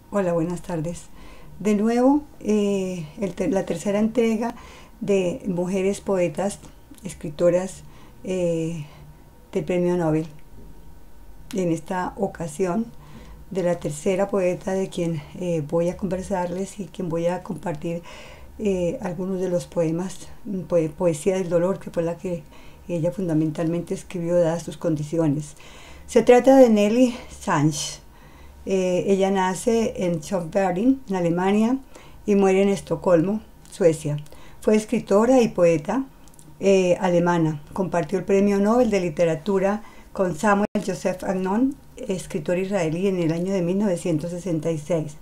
Hola, buenas tardes. De nuevo, la tercera entrega de mujeres poetas, escritoras del Premio Nobel. En esta ocasión, de la tercera poeta de quien voy a conversarles y quien voy a compartir algunos de los poemas, poesía del dolor, que fue la que ella fundamentalmente escribió dadas sus condiciones. Se trata de Nelly Sachs. Ella nace en Köping, en Alemania, y muere en Estocolmo, Suecia. Fue escritora y poeta alemana. Compartió el Premio Nobel de Literatura con Samuel Joseph Agnon, escritor israelí, en el año de 1966.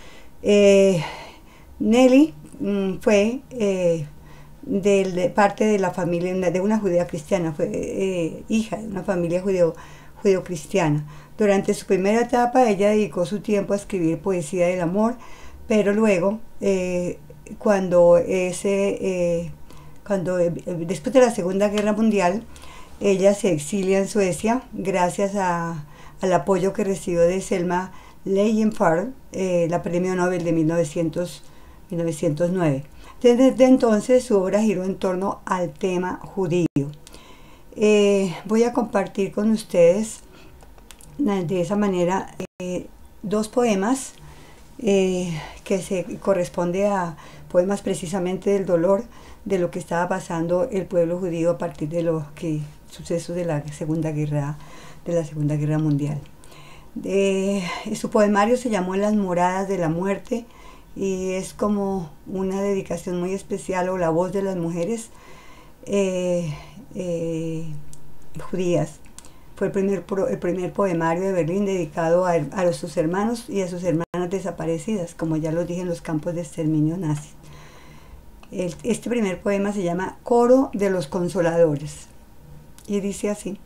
Nelly fue de parte de la familia, de una judía cristiana, fue hija de una familia judeo-cristiana. Durante su primera etapa ella dedicó su tiempo a escribir poesía del amor, pero luego, después de la Segunda Guerra Mundial, ella se exilia en Suecia gracias al apoyo que recibió de Selma Leijonfärd, la Premio Nobel de 1909. Desde entonces su obra giró en torno al tema judío. Voy a compartir con ustedes de esa manera dos poemas que se corresponde a poemas precisamente del dolor de lo que estaba pasando el pueblo judío a partir de los sucesos de la Segunda Guerra Mundial. Su poemario se llamó Las moradas de la muerte y es como una dedicación muy especial, o la voz de las mujeres judías. Fue el primer poemario de Berlín dedicado a sus hermanos y a sus hermanas desaparecidas, como ya lo dije, en los campos de exterminio nazi. Este primer poema se llama Coro de los Consoladores y dice así: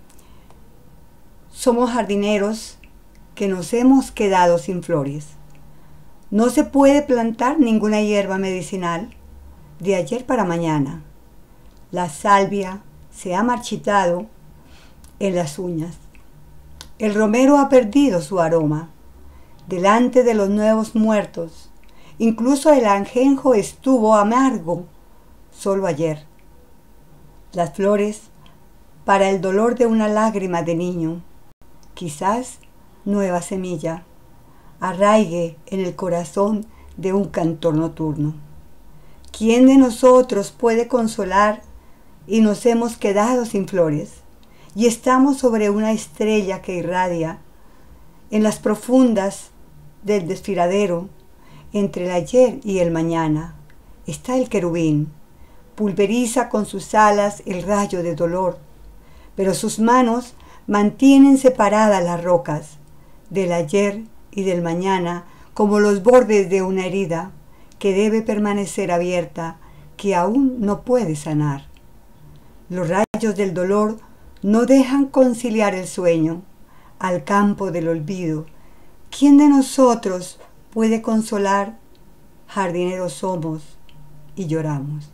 somos jardineros que nos hemos quedado sin flores. No se puede plantar ninguna hierba medicinal de ayer para mañana. La salvia se ha marchitado en las uñas. El romero ha perdido su aroma delante de los nuevos muertos. Incluso el ajenjo estuvo amargo solo ayer. Las flores para el dolor de una lágrima de niño. Quizás nueva semilla arraigue en el corazón de un cantor nocturno. ¿Quién de nosotros puede consolar y nos hemos quedado sin flores? Y estamos sobre una estrella que irradia en las profundas del desfiladero, entre el ayer y el mañana. Está el querubín, pulveriza con sus alas el rayo de dolor, pero sus manos mantienen separadas las rocas del ayer y del mañana, como los bordes de una herida que debe permanecer abierta, que aún no puede sanar. Los rayos del dolor no dejan conciliar el sueño al campo del olvido. ¿Quién de nosotros puede consolar? Jardineros somos y lloramos.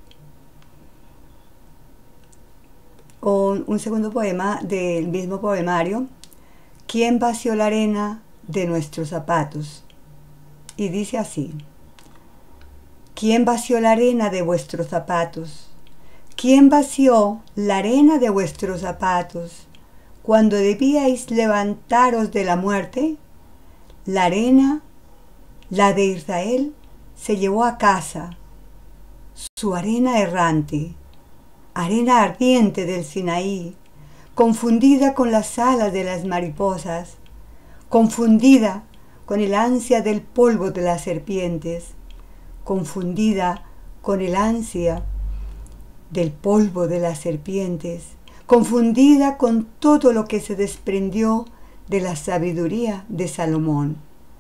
Un segundo poema del mismo poemario: ¿quién vació la arena de nuestros zapatos? Y dice así: ¿quién vació la arena de vuestros zapatos? ¿Quién vació la arena de vuestros zapatos cuando debíais levantaros de la muerte? La arena, la de Israel, se llevó a casa, su arena errante, arena ardiente del Sinaí, confundida con las alas de las mariposas, confundida con el ansia del polvo de las serpientes, confundida con el ansia del polvo de las serpientes, confundida con todo lo que se desprendió de la sabiduría de Salomón,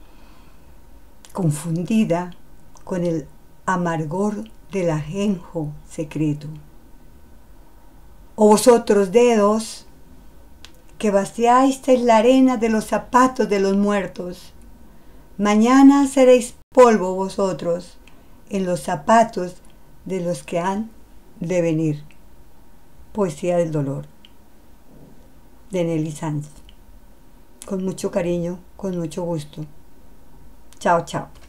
confundida con el amargor del ajenjo secreto. O vosotros, dedos, que vaciáis la arena de los zapatos de los muertos, mañana seréis polvo vosotros en los zapatos de los que han de venir. Poesía del dolor, de Nelly Sachs. Con mucho cariño, con mucho gusto. Chao, chao.